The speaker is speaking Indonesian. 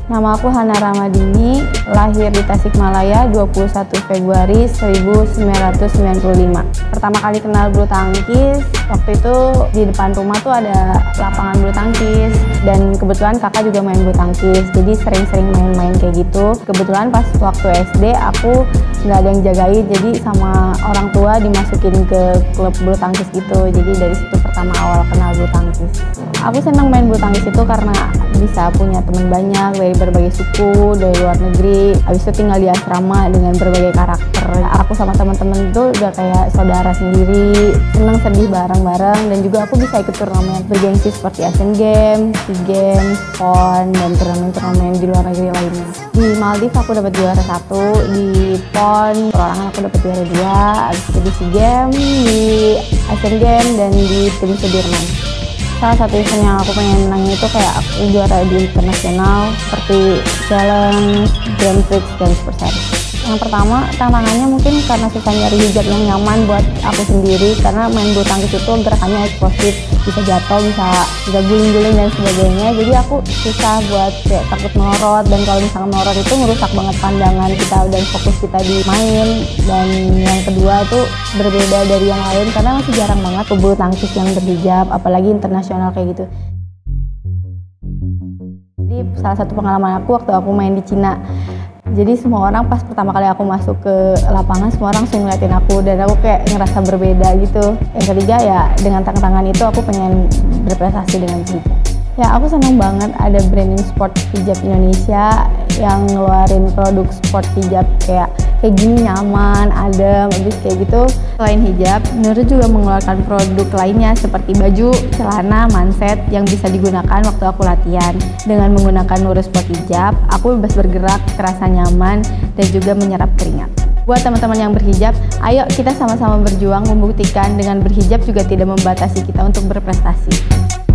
Nama aku Hana Ramadini, lahir di Tasikmalaya 21 Februari 1995. Pertama kali kenal bulu tangkis, waktu itu di depan rumah tuh ada lapangan bulu tangkis. Dan kebetulan kakak juga main bulu tangkis, jadi sering-sering main-main kayak gitu. Kebetulan pas waktu SD aku nggak ada yang jagain, jadi sama orang tua dimasukin ke klub bulu tangkis gitu. Jadi dari situ pertama awal kenal bulu tangkis. Aku senang main bulu tangkis itu karena bisa punya teman banyak dari berbagai suku, dari luar negeri. Habis itu tinggal di asrama dengan berbagai karakter. Aku sama teman-teman itu udah kayak saudara sendiri, seneng sedih bareng-bareng, dan juga aku bisa ikut turnamen bergengsi seperti Asian Games, SEA Games, PON, dan turnamen-turnamen di luar negeri lainnya. Di Maldives aku dapat juara 1, di PON perorangan aku dapat juara 2, habis itu di SEA Games, di Asian Games, dan di tim Sudirman. Salah satu event yang aku pengen menangin itu kayak aku juara di internasional seperti Challenge, Grand Prix, dan Super Series. Yang pertama, tantangannya mungkin karena susah nyari hijab yang nyaman buat aku sendiri, karena main bulu tangkis itu gerakannya eksplosif, bisa jatuh, bisa guling-guling dan sebagainya. Jadi aku susah buat kayak takut melorot, dan kalau misalnya melorot itu merusak banget pandangan kita dan fokus kita di main. Dan yang kedua tuh berbeda dari yang lain karena masih jarang banget bulu tangkis yang berhijab, apalagi internasional kayak gitu. Jadi salah satu pengalaman aku waktu aku main di Cina. Jadi semua orang pas pertama kali aku masuk ke lapangan, semua orang langsung ngeliatin aku, dan aku kayak ngerasa berbeda gitu. Yang ketiga ya, dengan tantangan itu aku pengen berprestasi dengan hijab. Ya, aku senang banget ada branding sport hijab Indonesia yang ngeluarin produk sport hijab kayak gini, nyaman, adem, habis kayak gitu. Selain hijab, Noore juga mengeluarkan produk lainnya seperti baju, celana, manset yang bisa digunakan waktu aku latihan. Dengan menggunakan Noore Sport Hijab, aku bebas bergerak, terasa nyaman, dan juga menyerap keringat. Buat teman-teman yang berhijab, ayo kita sama-sama berjuang membuktikan dengan berhijab juga tidak membatasi kita untuk berprestasi.